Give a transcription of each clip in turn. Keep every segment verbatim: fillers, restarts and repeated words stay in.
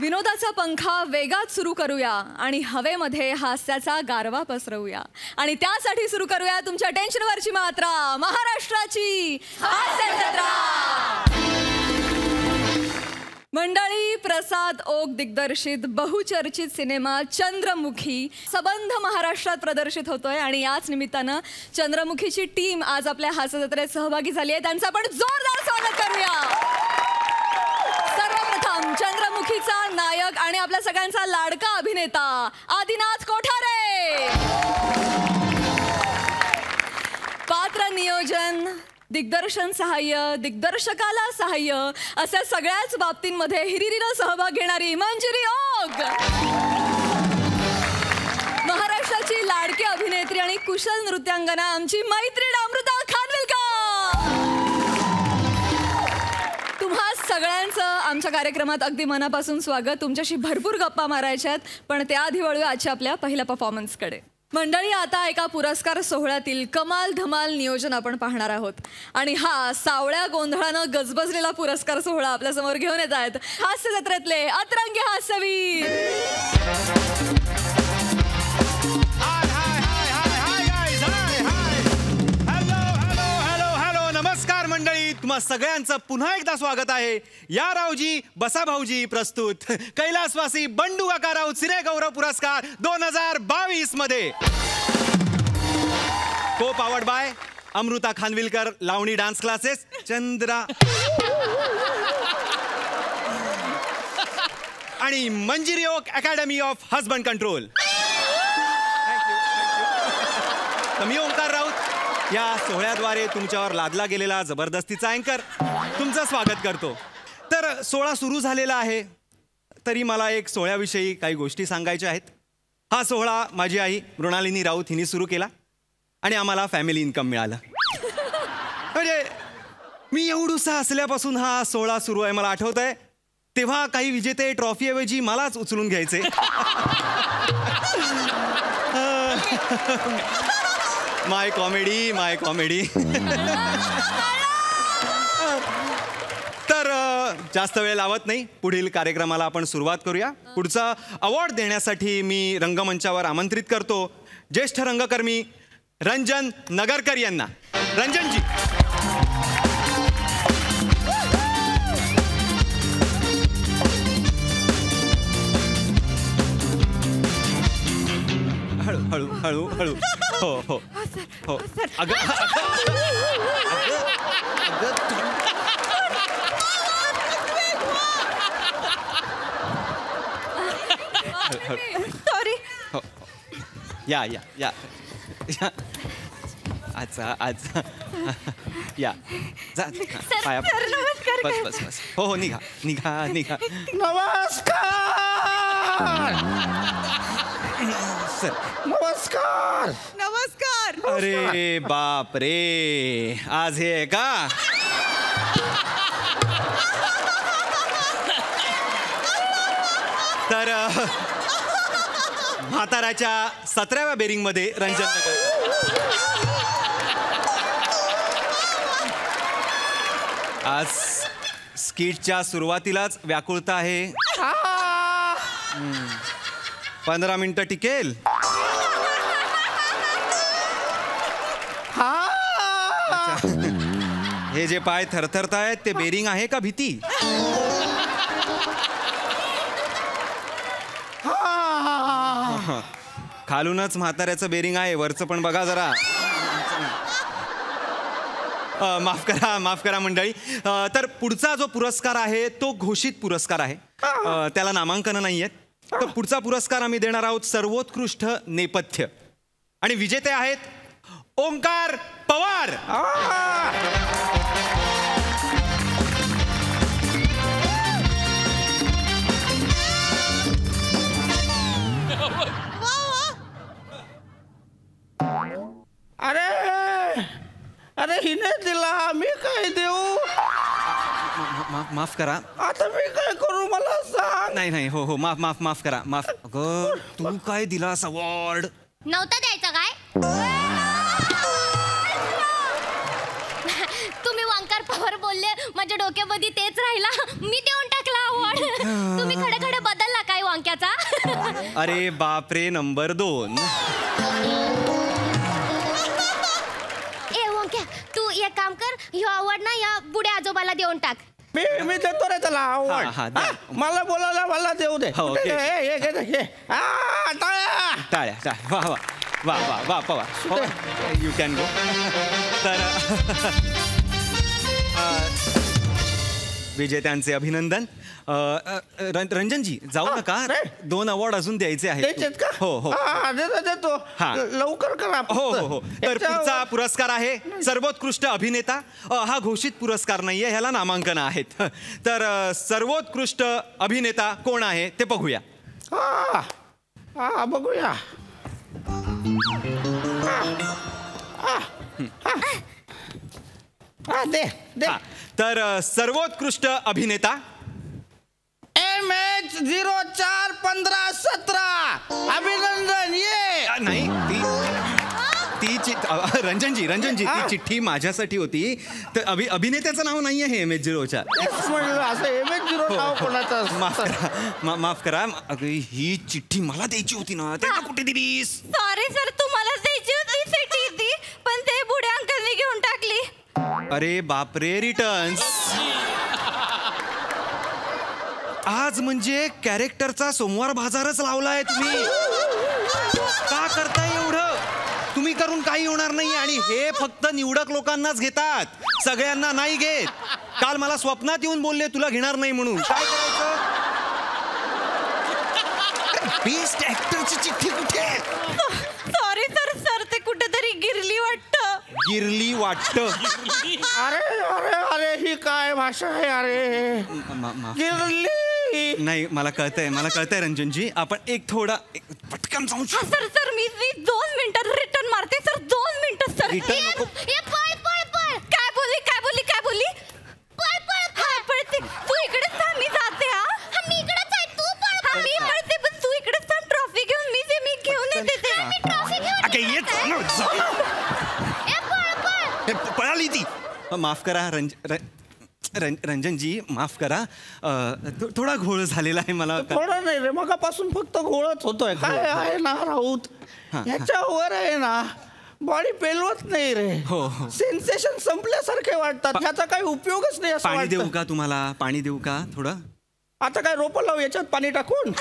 विनोदाचा पंखा वेगात सुरू करूया आणि हवेमध्ये हास्याचा गारवा पसरवूया आणि त्यासाठी सुरू करूया तुमच्या टेन्शनवरची मात्रा महाराष्ट्राची हास्य जत्रा। मंडळी, प्रसाद ओक दिग्दर्शित बहुचर्चित सिनेमा चंद्रमुखी सबंध महाराष्ट्रात प्रदर्शित होतोय आणि याच निमित्तानं चंद्रमुखीची टीम आज आपल्या हास्य जत्रेत सहभागी झाली आहे। त्यांचं आपण जोरदार स्वागत करूया। सर्वप्रथम चंद्रमुखीचा नायक आणि आपल्या सगळ्यांचा लाडका अभिनेता आदिनाथ कोठारे। पात्र नियोजन, दिग्दर्शन सहाय्य, दिग्दर्शकाला सहाय्य अशा सगळ्याच बाबतींमध्ये हिरिरीनं सहभाग घेणारी मंजिरी ओक। महाराष्ट्राची लाडकी अभिनेत्री आणि कुशल नृत्यांगना आमची मैत्रीण अमृता खानविलकर। तुम्हा सगळ्यांचं आमच्या कार्यक्रमात अगदी मनापासून स्वागत। तुमच्याशी भरपूर गप्पा मारायच्यात, पण त्याआधी वळूया आजच्या आपल्या पहिल्या परफॉर्मन्सकडे। मंडळी, आता एका पुरस्कार सोहळ्यातील कमाल धमाल नियोजन आपण पाहणार आहोत आणि हा सावळ्या गोंधळानं गजबजलेला पुरस्कार सोहळा आपल्या समोर घेऊन येत आहेत हास्य जत्रेतले अतरंगी हास्यवीर। नमस्कार मंडळी, तुम्हा सगळ्यांचं पुन्हा एकदा स्वागत आहे। या रावजी बसा भाऊजी प्रस्तुत कैलासवासी बंडू काका राऊत सिने गौरव पुरस्कार दोन हजार बावीस मध्ये co powered by Amruta Khanvilkar Lavani dance classes Chandra आणि Manjiri Oak academy of husband control. मी ओंकार राऊत या सोहळ्याद्वारे तुमच्यावर लादला गेलेला जबरदस्तीचा अँकर तुमचं स्वागत करतो। तर सोहळा सुरू झालेला आहे, तरी मला एक सोहळ्याविषयी काही गोष्टी सांगायच्या आहेत। हा सोहळा माझी आई मृणालिनी राऊत हिने सुरू केला आणि आम्हाला फॅमिली इन्कम मिळालं। म्हणजे मी एवढूसा असल्यापासून हा सोहळा सुरू आहे। मला आठवत आहे तेव्हा काही विजेते ट्रॉफीऐवजी मलाच उचलून घ्यायचे। माय कॉमेडी माय कॉमेडी तर जास्त वेळ लावत नाही, पुढील कार्यक्रमाला आपण सुरुवात करूया। पुढचा अवॉर्ड देण्यासाठी मी रंगमंचावर आमंत्रित करतो ज्येष्ठ रंगकर्मी रंजन नगरकर यांना। रंजनजी हळू हळू हळू हळू हो हो हो अगं सॉरी। या या या अच्छा अच्छा या जा पाया बस बस बस हो हो निघा निघा निघा। नमस्कार सर नमस्कार नमस्कार। अरे बाप रे, आज हे आहे का? तर म्हाताऱ्याच्या सतराव्या बेरिंग मध्ये रंजन नगर आज स्किटच्या सुरुवातीलाच व्याकुळता आहे। पंधरा मिनिटं टिकेल। हे जे पाय थरथरतायत ते बेरिंग आहे का भीती? खालूनच म्हाताऱ्याचं बेरिंग आहे, वरचं पण बघा जरा। माफ करा माफ करा मंडळी। तर पुढचा जो पुरस्कार आहे तो घोषित पुरस्कार आहे, त्याला नामांकन नाही आहेत। तर पुढचा पुरस्कार आम्ही देणार आहोत सर्वोत्कृष्ट नेपथ्य आणि विजेते आहेत ओंकार पवार। अरे अरे हिने दिला, मी काय देऊ? माफ माफ करा। आता मी काय करू मला सांग। नाही नाही हो हो माफ माफ माफ करा माफ। अगं तू काय दिलास अवॉर्ड? नव्हता द्यायचा काय? तुम्ही ओंकार पवार बोलले, माझ्या डोक्यामध्ये तेच राहिला, मी देऊन टाकला अवॉर्ड। तुम्ही खडे खडे बदल अरे बापरे, नंबर दोन. ए ओंक्या, तू एक काम कर, ह्यो आवड ना या बुड्या आजोबाला देऊन टाक. मी मी देतो रे त्याला हा, आवड हा, द्या. हा, मला बोलायला मला देऊ दे. हो, कुठे घे. रे? हे, घे, घे, घे. आ, टाळ्या. टाळ्या टाळ्या वा वा वा वा वा पवार, यू कॅन गो. तर अ, विजेत्यांचे अभिनंदन. अ, अ, रं- रंजनजी जाऊ हा, नका, रे. दोन अवॉर्ड अजून द्यायचे आहेत. द्यायचेत का? हो हो हा, देतो देतो. हा. ल- लवकर करा हो हो हो. तर याच्यावर- पुढचा पुरस्कार आहे सर्वोत्कृष्ट अभिनेता. अ, हा घोषित पुरस्कार नाहीये, ह्याला नामांकन आहेत. तर अ, सर्वोत्कृष्ट अभिनेता कोण आहे ते बघूया. हा हा बघूया. हा, हा, हा. हा, दे दे. हा, तर अ, सर्वोत्कृष्ट अभिनेता एम एच झिरो चार पंधरा सतरा अभिनंदन ये. अ, नाही ती ती चिट अ, रंजनजी रंजनजी ती हा. चिठ्ठी माझ्यासाठी होती. तर अभि अभिनेत्याचं नाव नाही आहे एम एच झिरोच्या. तेच म्हणलं असं एम एच झिरो नाव कोणाचं असतं? माफ करा मा- माफ करा. अगं, ही चिठ्ठी मला द्यायची होती ना, त्याला कुठे दिलीस? सॉरी सर, तुम्हाला द्यायची होती चिठ्ठी ती, पण ते बुड्या अंकलने घेऊन टाकली. अरे बापरे, रिटर्न्स. आज म्हणजे कॅरेक्टरचा सोमवार बाजारच लावलाय तुम्ही. का करताय एवढं? तुम्ही करून काही होणार नाही, आणि हे फक्त निवडक लोकांनाच घेतात, सगळ्यांना नाही घेत. काल मला स्वप्नात येऊन बोलले तुला घेणार नाही म्हणून. काय करायचं? बेस्ट ऍक्टरची चिठ्ठी कुठे? सॉरी सर, सर ते कुठेतरी गिरली वाटतं. गिरली वाटतं. अरे अरे अरे ही काय भाषा आहे अरे. मा- माफ. गिरली. नाही, मला कळतंय मला कळतंय रंजनजी, आपण एक थोडा एक पटकन जाऊ हा, सर सर मी मी दोन मिनिटात रिटर्न मारते सर, दोन मिनिटं सर. रिटर्न नको. ए पळ पळ पळ. काय बोलली काय बोलली काय बोलली? पळ पळ हा पळते. तू इकडेच थांब, मी जाते. हा हा, मी इकडेच आहे, तू पळ हा, पळ. मी पळते, पण तू इकडेच थांब. ट्रॉफी घेऊन मी जे मी घेऊन येते ते. हा. मी ट्रॉफी घेऊन अगं, येते. येत ना, जा. ए पळ पळ. हे, प- पळाली ती. अ, माफ करा रंज रं- रं- रंजनजी, माफ करा. अ, थो- थोडा घोळ झालेला आहे मला. थोडं नाही रे, मगापासून फक्त घोळच होतोय. काय आहे ना राऊत, हा. ह्याच्यावर आहे ना बॉडी पेलवत नाही रे. हो, हो. सेन्सेशन संपल्यासारखे वाटतात, ह्याचा काही उपयोगच नाही असं पाणी देऊ वाटतं. का तुम्हाला? पाणी देऊ का थोडं? आता काय रोपं लावू याच्यात पाणी टाकून?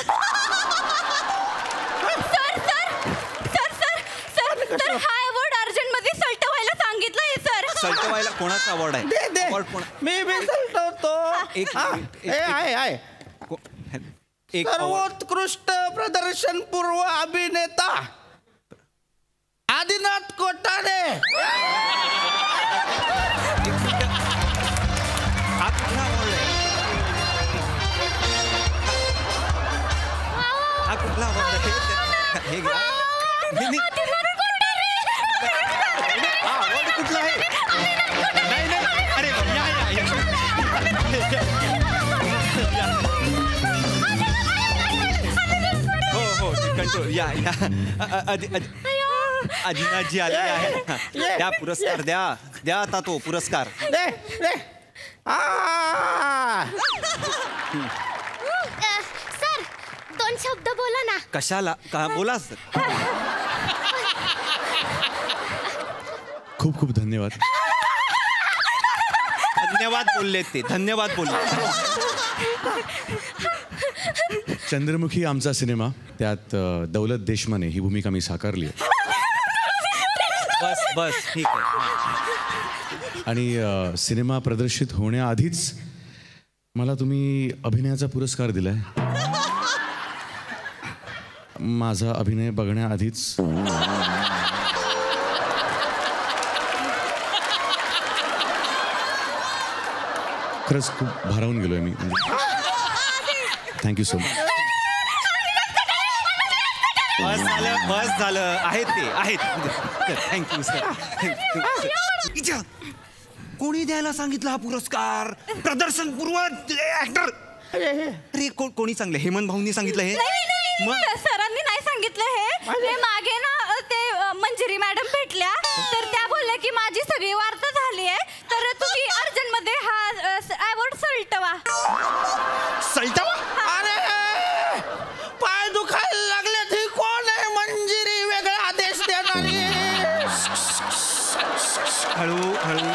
Sir sir sir sir sir sir हा अवॉर्ड अर्जंट मध्ये सलटवायला सांगितलंय सर. सलटवायला कोणाचा अवॉर्ड आहे? दे दे. Award कोण? मी बी सलटवतो. एक हा, मिनिट, एक- हे एक- आहे आहे को- एक award. सर्वोत्कृष्ट प्रदर्शन पूर्व अभिनेता आदिनाथ कोटारे. हा कुठला award आहे? हा कुठला award आहे? हे- हे घ्या. हे मी- हा award कुठला आहे? नाही नाही, अरे या या या. हो हो कंट्रोल या या. अ- अ- आदि- आदि- आदिनाथजी आलेले आहे. हा, ये, द्या पुरस्कार, द्या द्या आता तो पुरस्कार. दे दे. आ. अ, सर दोन शब्द बोला ना. कशाला का बोला सर. खूप खूप धन्यवाद. धन्यवाद बोलले ते, धन्यवाद बोलले. चंद्रमुखी आमचा सिनेमा, त्यात अ, दौलत देशमाने ही भूमिका मी साकारली आहे. बस बस ठीक आहे. आणि अ, सिनेमा प्रदर्शित होण्याआधीच मला तुम्ही अभिनयाचा पुरस्कार दिलाय. माझा अभिनय बघण्याआधीच खरंच खूप भारावून गेलोय मी. Thank you so much. बस झालं बस झालं. आहेत ते आहेत. Thank you sir. इच्छा कोणी द्यायला सांगितलं हा पुरस्कार? प्रदर्शन पूर्व ऍक्टर. अरे को, कोणी सांगलं? हेमंत भाऊंनी सांगितलं हे? नाही नाही मग? नाही, सरांनी नाही सांगितलं हे. ते मागे ना ते अ, मंजिरी मॅडम भेटल्या, तर त्या बोलल्या की माझी सगळी वार्ता झाली आहे, तर तुम्ही अर्जंट मध्ये हा अवॉर्ड सलटवा. सलटवा? अरे पाय दुखायला लागले हळू हळू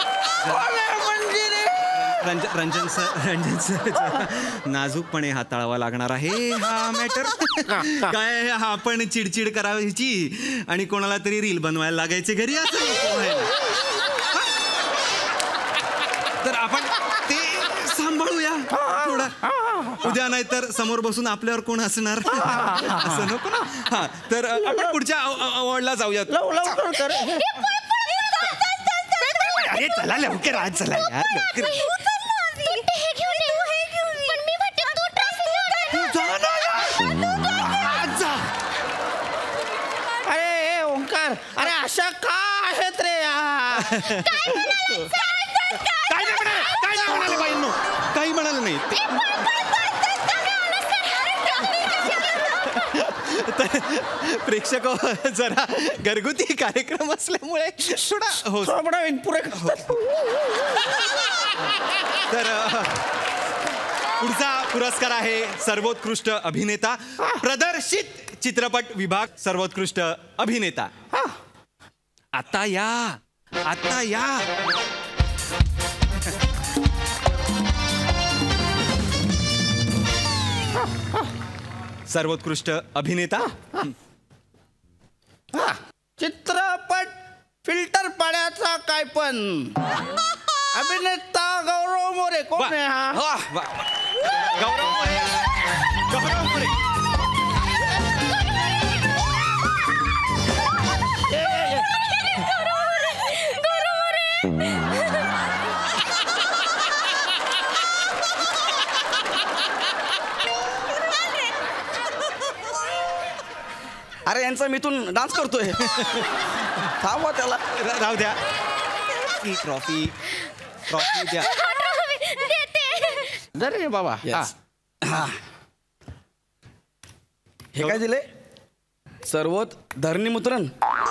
रंजन रंजन सर रंजन सर नाजूकपणे हाताळावा लागणार आहे हा मॅटर. काय हा आपण चिडचिड करायची आणि कोणाला तरी रील बनवायला लागायचे घरी असं नको व्हायला. तर आपण ते सांभाळूया थोडं. उद्या नाही तर समोर बसून आपल्यावर कोण असणार असं नको ना. हा तर आपण पुढच्या अवॉर्डला जाऊयात. अरे चला लवकर आज चला यार लवकर. अरे ओंकार अरे अशा का आहेत रे यार. काय नाही म्हणाले काय नाही म्हणाले बाईंनो काही म्हणाले नाही. तर प्रेक्षक जरा घरगुती कार्यक्रम असल्यामुळे थोडा हो पुरे. तर पुढचा पुरस्कार आहे सर्वोत्कृष्ट अभिनेता प्रदर्शित चित्रपट विभाग सर्वोत्कृष्ट अभिनेता. आता या आता या सर्वोत्कृष्ट अभिनेता चित्रपट फिल्टर पाण्याचा काय पण अभिनेता गौरव मोरे. कोण आहे हा. गौरव मोरे गौरव मोरे. अरे यांचा मी इथून डान्स करतोय. थांबवा त्याला. राहू द्या. ही ट्रॉफी ट्रॉफी द्या. अरे बाबा हे काय दिले सर्वोत धरणीमुद्रण.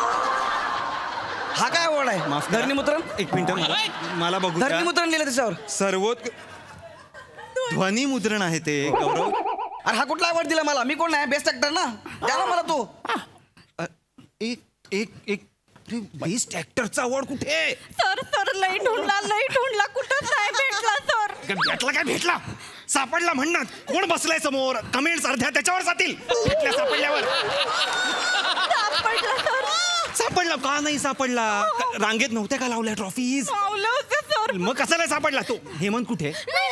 हा काय अवॉर्ड आहे. माफ करा. धरणीमुद्रण. एक मिनिट मला मला बघू द्या. धरणीमुद्रण लिहिलं त्याच्यावर. सर्वोत ध्वनी मुद्रण आहे ते. गौरव अरे हा कुठला अवॉर्ड दिला मला. मी कोण आहे बेस्ट ऍक्टर ना. द्या ना मला तो. एक एक एक बेस्ट ऍक्टरचा अवॉर्ड कुठे. सर सर लई ढूंढला लई ढूंढला कुठंच नाही भेटला सर. भेटला काय भेटला सापडला म्हणणार. कोण बसलाय समोर. कमेंट्स अर्ध्या त्याच्यावर जातील. भेटल्या सापडल्यावर. सापडला सर. सापडला का नाही सापडला. रांगेत नव्हत्या का लावल्या ट्रॉफीज. लावलं होतं सर. मग कसा नाही सापडला तो. हेमंत कुठे.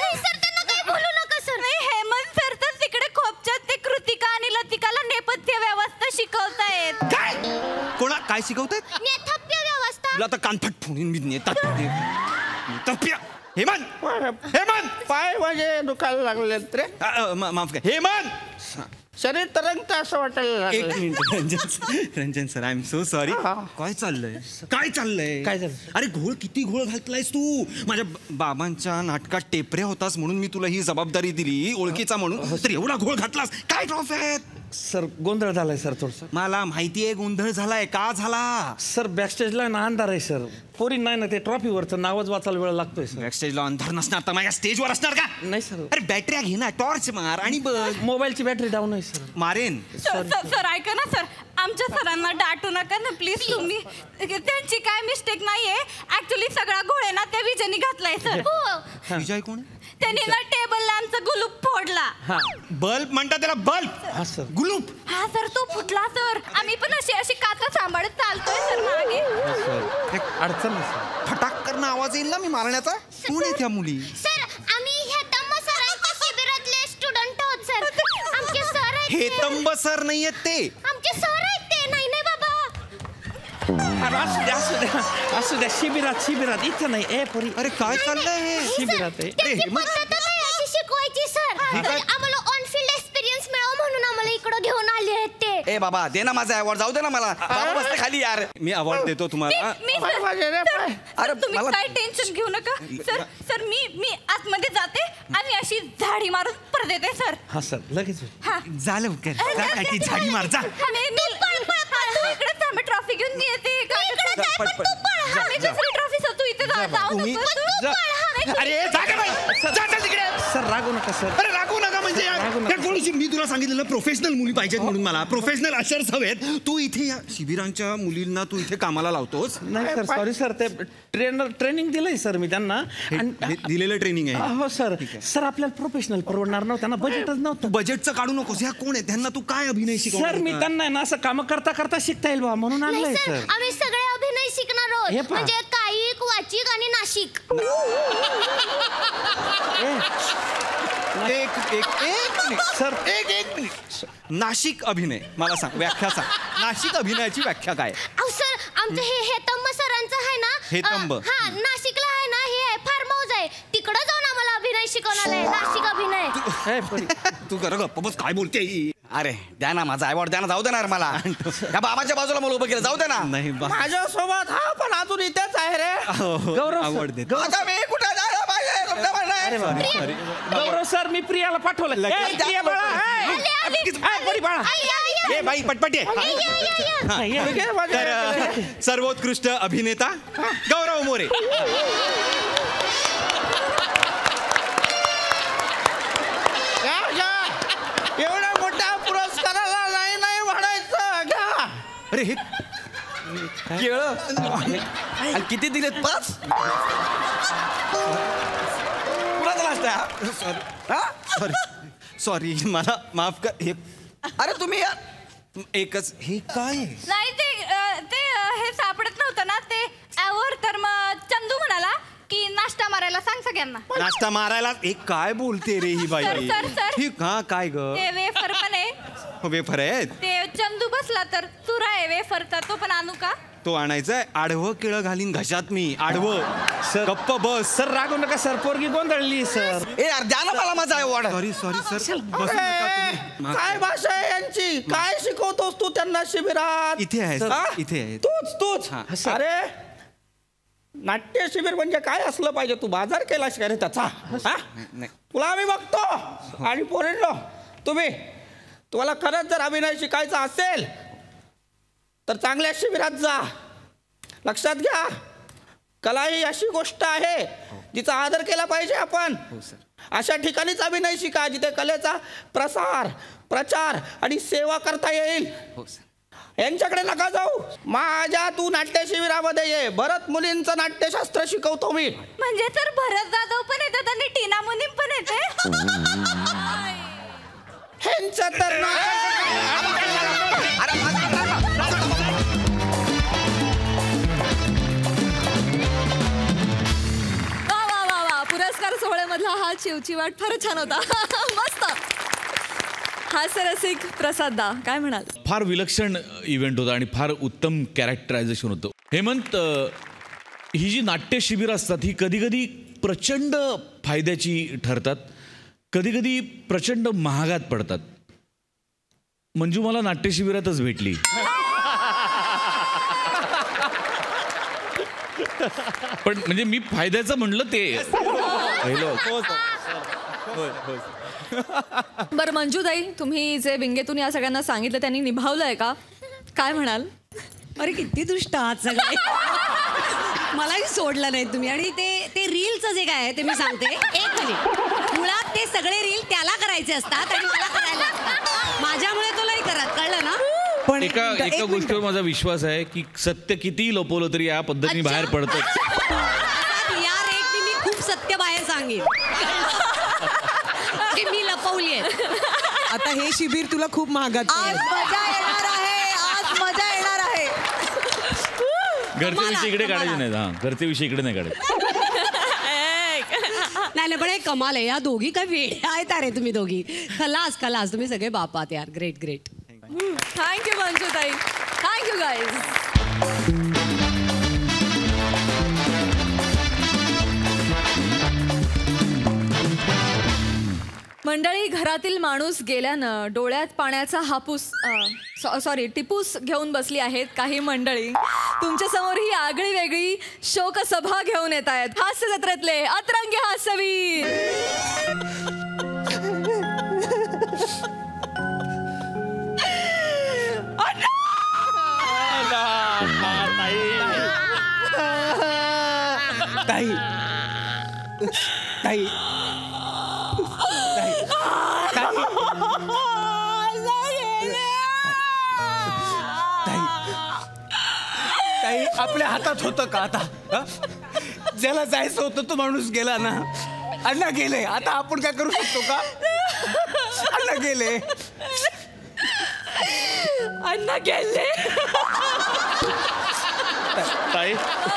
हेमंत सर तर तिकडे खोपच्यात ते कृतिका आणि लतिकाला नेपथ्य व्यवस्था शिकवतायत. काय कोणा काय शिकवतायत. नेपथ्य व्यवस्था. तुला आता कानफट फोडून मी नेतात. नेतप्य. हेमंत हेमंत पाय माझे दुखायला लागले रे. अ, अ, मा- माफ कर हेमंत. शरीर तरंगतं असं वाटायला एक लागलं. Minute Ranjan sir Ranjan sir I am so sorry. काय चाललंय काय चाललंय काय झालं? अरे घोळ किती घोळ घातलायस तू. माझ्या ब- बाबांच्या नाटकात टेपऱ्या होतास म्हणून मी तुला ही जबाबदारी दिली ओळखीचा म्हणून. तर एवढा घोळ घातलास. काय ट्रॉफी आहेत. सर गोंधळ झालाय सर थोडस. मला माहितीये गोंधळ झालाय. का झाला. सर बॅकस्टेजला ना अंधार आहे सर. पोरी नाही ना ते ट्रॉफीवरचं नावच वाचायला वेळ लागतोय सर. बॅकस्टेजला अंधार नसणार तर माझ्या स्टेजवर असणार का. नाही सर. अरे बॅटऱ्या घे ना टॉर्च मार आणि बघ. मोबाईलची बॅटरी डाऊन आहे सर. मारेन. सर सर सर ऐका ना सर. आमच्या सरांना डाटू नका ना प्लीज तुम्ही. त्यांची काय मिस्टेक नाहीये. ऍक्च्युली सगळा घोळ आहे ना त्या विजयनी घातलाय सर. विजय कोण आहे? त्यांनी ना टेबलला आमचा गुलूप फोडला. हा बल्ब म्हणतात त्याला. बल्ब. हा सर. गुलूप. हा सर तो फुटला सर. आम्ही पण अशी अशी काचा सांभाळत चालतोय सर मागे. अडचण नाही सर. फटाक करणं आवाज येईल ना मी मारण्याचा. कोण आहे त्या मुली. सर आम्ही हेतम सरांच्या शिबिरातले स्टुडंट आहोत सर. आमचे सर आहेत हे ते. तंब सर नाहीयेत ते. आमचे सर आहेत ते. नाही नाही बाबा. अरे असू द्या असू द्या असू द्या. शिबिरात शिबिरात इथं नाही. ए पोरी अरे काय चाललंय हे. शिबिरात आहे. अरे त्यांची हेमंत. पद्धतच आहे अशी शिकवायची सर. तर आम्हाला ऑन फील्ड एक्सपिरियन्स मिळावं म्हणून आम्हाला इकडे घेऊन आले आहेत ते. ए बाबा दे ना माझा अवॉर्ड. जाऊ दे ना मला. बाबा बसते खाली यार. मी अवॉर्ड देतो तुम्हाला. मी पाय सर माझे रे पाय. अरे तुम्ही मला- काय टेन्शन घेऊ नका सर. सर मी मी आतमध्ये जाते आणि अशी झाडी मारून परत येते सर. हा सर लगेच होईल. हा जा लवकर. जा काय ती झाडी मार जा. मी- मी- तू इकडे थांब ट्रॉफी घेऊन येते. पट, पट. आम्ही दुसरी ट्रॉफी तू इथे जा- जाऊ तुम्ही नको. अरे जागे बाई जा चल तिकडे. सर रागू नका सर. अरे रागू नका म्हणजे यार. रागू नका. त्या कोणीशी मी तुला सांगितलेलं प्रोफेशनल मुली पाहिजेत म्हणून मला प्रोफेशनल अशर्स हवेत. तू इथे या शिबिरांच्या मुलींना तू इथे कामाला लावतोस. नाही सर सॉरी सर ते ट्रेनर ट्रेनिंग दिलंय सर मी त्यांना. हे- आणि- हे दिलेलं ट्रेनिंग आहे. हो सर सर आपल्याला प्रोफेशनल परवडणार नव्हतं ना बजेटच नव्हतं. बजेटचं काढू नकोस. ह्या कोण आहे त्यांना तू काय अभिनय शिकवणार सर मी होता? त्यांना आहे ना असं काम करता करता शिकता येईल बा म्हणून आणलंय नाही सर सर. आम्ही सगळे अभिनय शिकणार हे आहोत पहा. म्हणजे कायिक वाचिक आणि नाशिक. एक एक एक मिनिट सर एक एक मिनिट. नाशिक अभिनय मला सांग व्याख्या सांग. नाशिक अभिनयाची व्याख्या काय आहे? अहो सर आमचं हे हेतंब सरांचं आहे ना हेतंब. अ, हा नाशिकला आहे ना हे आहे फार्म हाऊस आहे तिकडं जाऊन आम्हाला अभिनय शिकवणार आहे नाशिक अभिनय. हे परी. तू कर गप्प बस काय बोलते ही? अरे द्या ना माझा अवॉर्ड द्या ना जाऊ देणार मला या बाबाच्या बाजूला मला उभं केलं जाऊ दे ना. नाही बा- माझ्यासोबत हा पण अजून इथेच आहे रे. हो, हो, गौरव सर. आवड देत. आता मी कुठे जायला पाहिजे तुमच्या अरे म्हणणं बाबा. गौरव सर मी प्रियाला पाठवलं. लगेच ए, प्रिया बाळा ए. आली, आली, ए, परी बाळा. आई, आई, आई. ए बाई पटपट ये. या, या, या, या. हा, ये. ठीक आहे, माझ्या- तर अ, सर्वोत्कृष्ट अभिनेता गौरव मोरे. घ्या, घ्या. एवढ्या मोठ्या पुरस्काराला नाही नाही म्हणायचं घ्या. अरे हे केळं आणि किती दिलेत पाच कुणाचा लास्ट आहे हा? सॉरी सॉरी मला माफ कर. हे अरे तुम्ही यार एकच हे काय आहे? नाही ते अ, ते अ, हे सापडत नव्हतं ना ते ॲवर तर मग चंदू म्हणाला की नाश्ता मारायला सांग सगळ्यांना. नाश्ता मारायला एक काय बोलते रे ही बाई? Sir, sir, sir. ठीक हा काय ग ते वेफर पण आहे वेफर आहेत ते चंदू बसला तर चुरा आहे वेफरचा तो पण आणू का? तो आणायचाय. आडवं केळं घालीन घशात मी आडवं. सर. गप्प बस. सर रागू नका सर पोरगी गोंधळली सर. ए यार द्या ना मला माझा अवॉर्ड. सॉरी सॉरी सर बसू नका ए, तुम्ही. माफ काय करा. भाषा आहे यांची काय शिकवतोस तू त्यांना शिबिरात? इथे आहे हा? इथे आहे. तूच तूच हा. अरे नाट्य शिबिर म्हणजे काय असलं पाहिजे तू बाजार केलास का रे त्याचा हा? नाही. तुला आम्ही बघतो आणि पोरींनो तुम्ही तुम्हाला खरंच जर अभिनय शिकायचा असेल तर चांगल्या शिबिरात जा. लक्षात घ्या कला ही अशी गोष्ट आहे जिचा आदर केला पाहिजे आपण. अशा ठिकाणीच अभिनय शिका जिथे कलेचा प्रसार प्रचार आणि सेवा करता येईल. यांच्याकडे नका जाऊ. माझ्या तू नाट्य शिबिरामध्ये ये. भरत मुलींचं नाट्यशास्त्र शिकवतो मी. म्हणजे तर भरत जाधव पण येतात आणि टीना मुनीम पण येते. ह्यांचं तर ना वा वा वा वा पुरस्कार सोहळ्यामधला हा चिवचिवाट फारच छान होता. मस्त. हास्यरसिक प्रसाद दा काय म्हणाल? फार विलक्षण इव्हेंट होता आणि फार उत्तम कॅरेक्टरायझेशन होतं. हेमंत अ, ही जी नाट्य शिबिरं असतात ही कधी कधी प्रचंड फायद्याची ठरतात, कधी कधी प्रचंड महागात पडतात. मंजू मला नाट्य शिबिरातच भेटली. पण म्हणजे मी फायद्याचं म्हणलं ते पहिलं. बरं मंजूताई तुम्ही जे विंगेतून या सगळ्यांना सांगितलं त्यांनी निभावलंय का? काय म्हणाल? अरे किती दुष्ट आहात सगळे. मलाही सोडलं नाही तुम्ही. आणि ते ते रीलचं जे काय आहे ते मी सांगते एक मिनिट. मुळात ते सगळे रील त्याला करायचे असतात आणि मला करायला असतात. माझ्यामुळे तो नाही करत कळलं ना. पण एका एका गोष्टीवर माझा विश्वास आहे की सत्य कितीही लपवलं तरी या पद्धतीने बाहेर पडतं. या रेटने मी खूप सत्य बाहेर सांगेन की मी लपवली आहे. आता हे शिबिर तुला खूप महागात आज मजा येणार आहे. आज मजा येणार आहे. घरचे विषय इकडे काढायचे नाहीत. हा घरचे विषय इकडे नाही काढायचे. नाही नाही पण हे कमाल आहे. या दोघी काय वेळ आहेत अरे तुम्ही दोघी. खलास खलास तुम्ही सगळे बापात यार. Great great. थँक्यू मंजूताई. Thank you guys. मंडळी घरातील माणूस गेल्यानं डोळ्यात पाण्याचा हापूस सॉरी टिपूस घेऊन बसली आहेत काही मंडळी. तुमच्यासमोर ही आगळी वेगळी शोकसभा घेऊन येत आहेत हास्य जत्रेतले अतरंगी हास्यवीर. ताई ताई ताई आपल्या हातात होतं का आता? ज्याला जायचं होतं तो माणूस गेला ना. अण्णा गेले, आता आपण काय करू शकतो का? अण्णा गेले, अण्णा गेले. ताई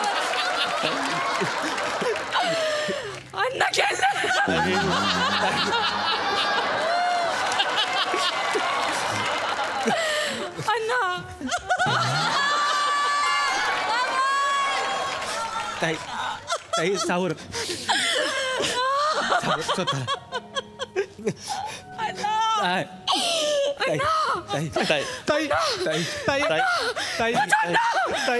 अण्णा गेले. अण्णा ताई ताई सावर स्वतः ताई ताई ताई ताई ताई ताई ताई ताई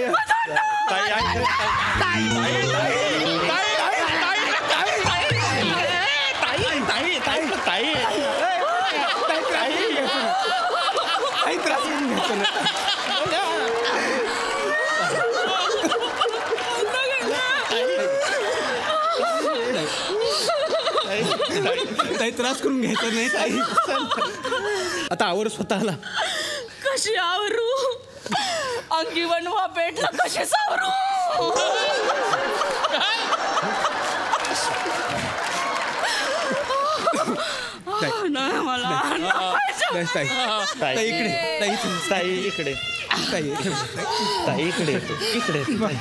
ताई त्रास करून घ्यायचा नाही ताई. आता आवर स्वतःला. कशी आवरू? अंगी बनवा पेटला कशी सावरू? नाही मला ताई ताई इकडे ताई ताई इकडे ताई ताई इकडे इकडे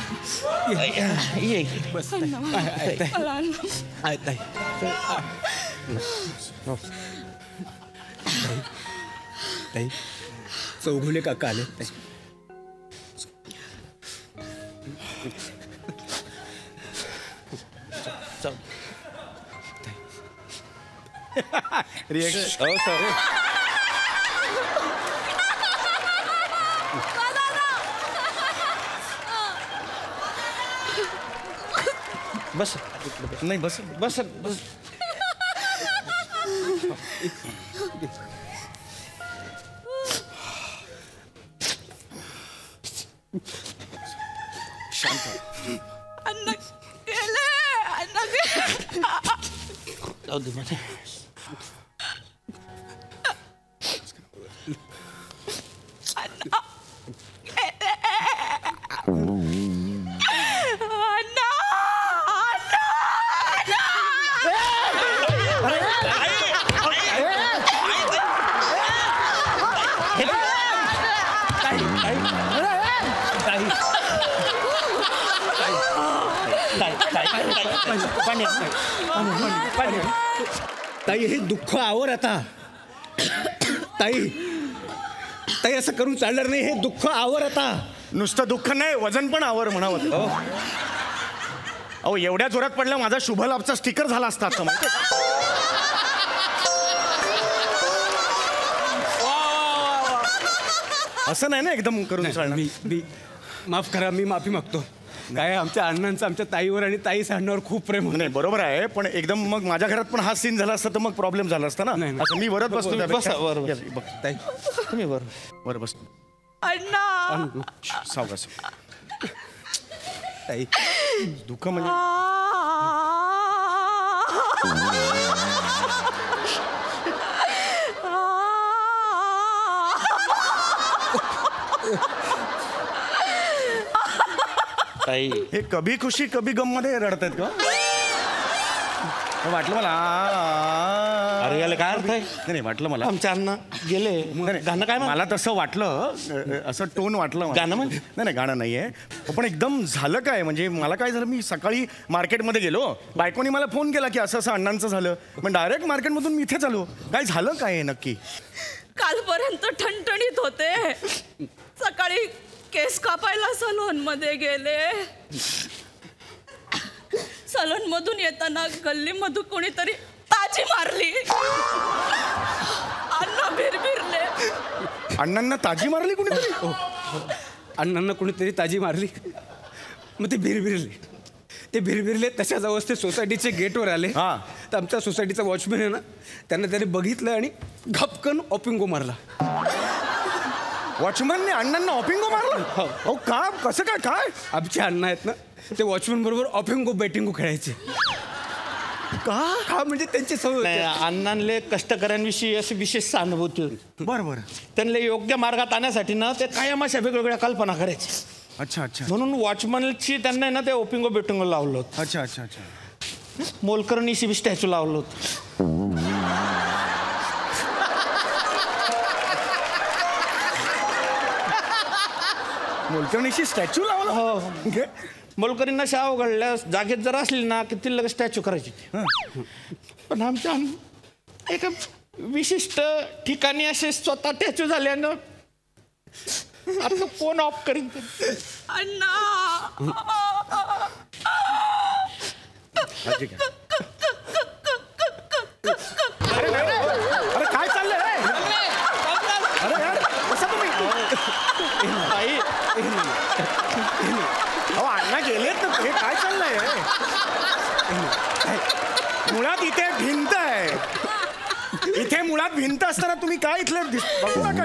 ये इकडे. बस ताई ताई ताई ताई चौघुले काका आले. ताई रिएक्शन. हो सॉरी. बस नाही बस बस बस. अण्णा गेले. अण्णा गेले. जाऊ दे माझे. अण्णा गेले. अण्णा ताई हे दुःख आवर आता. ताई ताई असं करून चालणार नाही. हे दुःख आवर आता. नुसतं दुःख नाही, वजन पण आवर म्हणावं. अहो एवढ्या जोरात पडला माझा शुभ लाभचा स्टिकर झाला असता आता माहिती. असं नाही ना एकदम करून चालणार. मी मी माफ करा, मी माफी मागतो. काय आमच्या अण्णांचं आमच्या ताईवर आणि ताई अण्णावर खूप प्रेम होतं. नाही बरोबर आहे, पण एकदम मग माझ्या घरात पण हा सीन झाला असता तर मग प्रॉब्लेम झाला असता ना. असं मी वरत बसतो. बसा बरोबर. ताई तुम्ही बरोबर बरं बस. अण्णा सावकाश. ताई दुःख म्हणजे ताई हे कभी खुशी कभी गम मध्ये रडतायत का? वाटलं मला. अरे याला काय अर्थ आहे? नाही नाही वाटलं मला. आमच्या अण्णा गेले. गाणं काय मला तसं वाटलं, असं टोन वाटलं. गाणं म्हण. नाही नाही गाणं नाहीये, पण एकदम झालं काय म्हणजे मला काय झालं, मी सकाळी मार्केटमध्ये गेलो, बायकोनी मला फोन केला की असं असं अण्णांचं झालं. पण डायरेक्ट मार्केटमधून मी इथेच आलो. काय झालं काय नक्की? कालपर्यंत ठणठणीत होते, सकाळी केस कापायला सलून मध्ये गेले. सलून मधून येताना गल्ली मधून कोणीतरी ताजी मारली. अण्णा भिरभिरले. अण्णांना ताजी मारली कोणीतरी? अण्णांना कोणीतरी ताजी मारली. मग ते भिरभिरले. ते भिरभिरले तशाच अवस्थेत सोसायटीचे गेटवर आले. हां. तर आमच्या सोसायटीचा वॉचमॅन आहे ना, त्यांना त्याने बघितलं आणि घपकन ऑपिंगो मारला. वॉचमॅनने अण्णांना ऑपिंगो मारलं? हो का? कसं काय? काय आमचे अण्णा आहेत ना, ते वॉचमॅन बरोबर ऑपिंगो बेटिंगो खेळायचे. का का म्हणजे त्यांची सवय अण्णांले कष्टकऱ्यांविषयी अशी विशेष सहानुभूती होती. बरं बरं. त्यांना योग्य मार्गात आणण्यासाठी ना ते कायम अशा वेगवेगळ्या कल्पना करायचे. अच्छा अच्छा. म्हणून वॉचमनची त्यांना ना ते ओपिंगो बिटिंगो लावलं होतं. अच्छा अच्छा अच्छा. मोलकरणीशी स्टॅच्यू लावलं होतं. मोलकरणीशी स्टॅच्यू लावला. हो. मोलकरींना शाव घडल्या जागेत जर असली ना की ती लगेच स्टॅच्यू करायची. पण आमच्या एका विशिष्ट ठिकाणी असे स्वतः स्टॅच्यू झाल्यानं आता फोन ऑफ करीन. अण्णा अरे काय चाललंय रे? अरे यार बसा तुम्ही. अहो अण्णा गेलेत ना. हे काय चाललंय? मुळात इथे भिंत आहे. इथे मुळात भिंत असताना तुम्ही काय इथले बघू नका.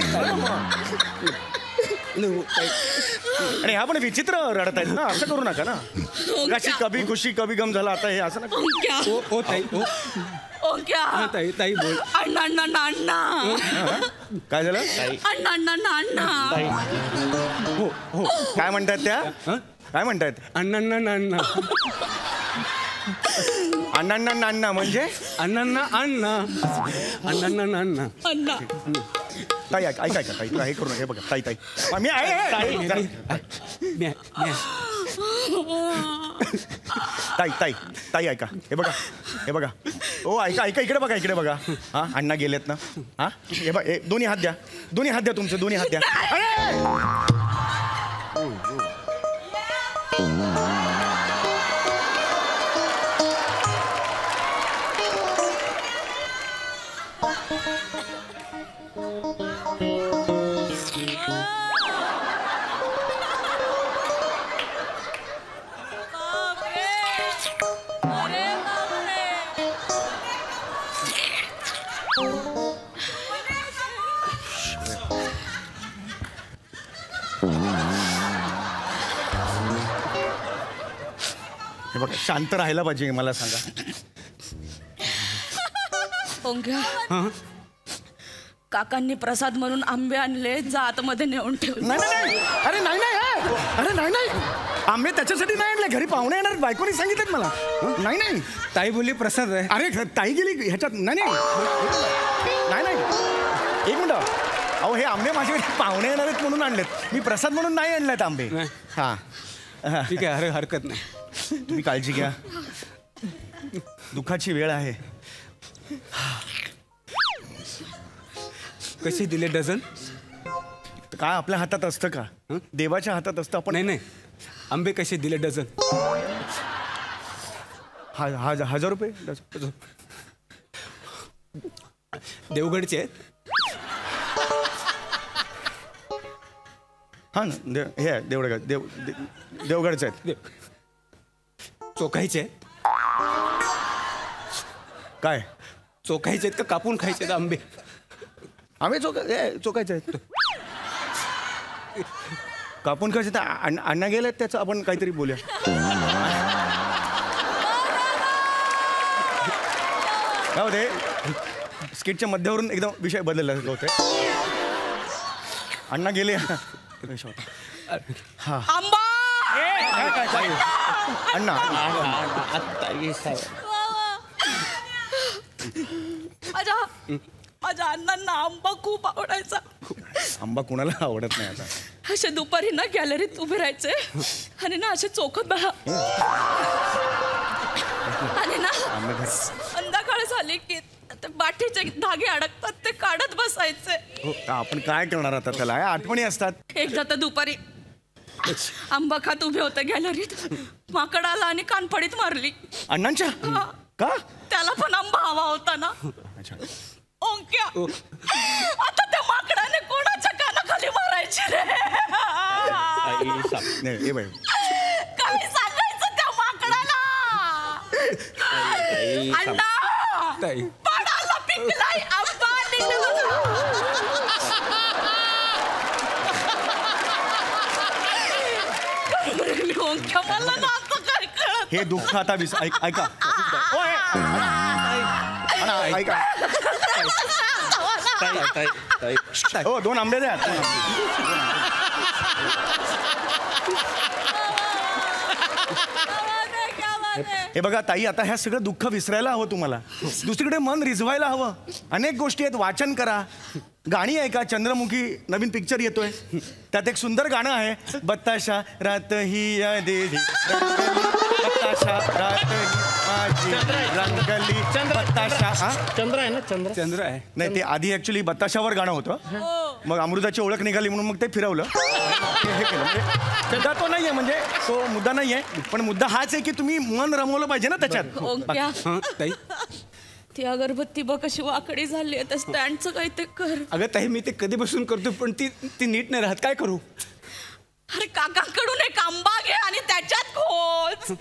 आणि ह्या पण विचित्र रडत आहेत ना. असं करू नका ना. अशी कभी खुशी कभी गम झाला. आता हे असं नका. ओ ताई ओ ओ क्या ताई ताई बोल. अण्णा अण्णा अण्णा काय झालं? अण्णा अण्णा अण्णा हो हो. काय म्हणतायत त्या? काय म्हणतायत? अण्णांना नाण्णा. अण्णांना नाण्णा म्हणजे अण्णांना अण्णा. अण्णांना नाण्णा. अण्णा ताई ऐका ऐका ऐका ताई हे करू नका. हे बघा ताई ताई मी आहे. ताई ताई ताई ऐका. हे बघा हे बघा. हो ऐका ऐका इकडे बघा इकडे बघा. हा अण्णा गेलेत ना. हा हे बघ दोन्ही हात द्या. दोन्ही हात द्या तुमचे. दोन्ही हात द्या. हे बघा शांत राहायला पाहिजे. मला सांगा. ओंक्या काकांनी प्रसाद म्हणून आंबे आणले. जा आतमध्ये नेऊन ठेव. नाही नाही. अरे नाही नाही. अरे नाही नाही. आंबे त्याच्यासाठी नाही आणले. घरी पाहुणे येणार. बायकोनी सांगितलं मला. नाही नाही. ताई बोली प्रसाद आहे. अरे ताई गेली ह्याच्यात. नाही नाही नाही नाही. एक मिनिट. अहो हे आंबे माझे पाहुणे येणार आहेत म्हणून आणलेत. मी प्रसाद म्हणून नाही आणलेत आंबे. हा ठीक आहे. अरे हरकत नाही. तुम्ही काळजी घ्या. दुःखाची वेळ आहे. कसे दिले डझन? काय आपल्या हातात असतं का? देवाच्या हातात असतं. आपण नाही नाही. आंबे कसे दिले डझन? हा हजार रुपये डझन. देवगडचे आहेत. हा ना देव हे आहे देवगड. देव देवगडचे आहेत. चोखायचे आहेत. काय चोखायचे आहेत का कापून खायचे आहेत आंबे? आम्ही चोक चोकायचे आहेत. कापून खायचे तर अण्णा गेलेत. त्याचं आपण काहीतरी बोलूया. काय होते स्किटच्या मध्यावरून एकदम विषय बदलला होते. अण्णा गेले. हा आंबा अण्णा माझ्या माझ्या अण्णांना आंबा खूप आवडायचा. आंबा कुणाला आवडत नाही. आता असे दुपारी ना गॅलरीत उभे राहायचे आणि ना असे चोखत बघा आणि ना संध्याकाळ झाली की ते बाठीचे धागे अडकतात ते काढत बसायचे. हो आपण काय करणार आता त्याला? आठवणी असतात. एकदा तर दुपारी आंबा खात उभे होते गॅलरीत. माकड आला आणि कानफडीत मारली. अण्णांच्या का? त्याला पण आंबा हवा होता ना. ओंक्या आता त्या माकडाने कोणाच्या कानाखाली मारायची रे? नाही बाई काही सांगायचं त्या माकडाला. अण्णा पाडाला पिकलाय आंबा. ओंक्या मला ना आता काय कळत. हे दुःख आता विस ऐका ओय. आणा, ऐका. ताई ताई ताई हो दोन आंबे द्या. हे बघा ताई, आता ह्या सगळं दुःख विसरायला हवं तुम्हाला. दुसरीकडे मन रिझवायला हवं. अनेक गोष्टी आहेत. वाचन करा, गाणी ऐका. चंद्रमुखी नवीन पिक्चर येतोय, त्यात एक सुंदर गाणं आहे. बताशा रात ही या देवी बताशा रात ही माझी रंगली बताशा. हा? चंद्र आहे ना चंद्र चंद्र आहे. नाही, ते आधी ऍक्च्युली बताशावर गाणं होतं. मग अमृताची ओळख निघाली म्हणून मग ते फिरवलं. हे केलं. म्हणजे मुद्दा तो नाहीये, म्हणजे तो मुद्दा नाहीये, पण मुद्दा हाच आहे की तुम्ही मन रमवलं पाहिजे ना त्याच्यात. ओंक्या, ताई ती अगरबत्ती बघ कशी वाकडी झाली आहे. स्टँडचं काही ते कर. अगं ताई, मी ते कधीपासून करतो पण ती ती नीट नाही राहत. काय करू? अरे काकाकडून एक आंबा घे आणि त्याच्यात खोच.